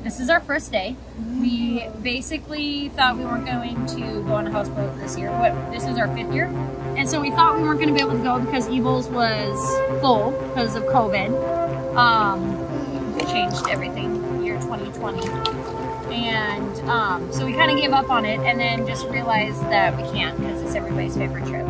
This is our first day. We basically thought we weren't going to go on a houseboat this year. This is our 5th year. And so we thought we weren't going to be able to go because Evil's was full because of COVID. It changed everything, year 2020. And so we kind of gave up on it and then just realized that we can't because it's everybody's favorite trip.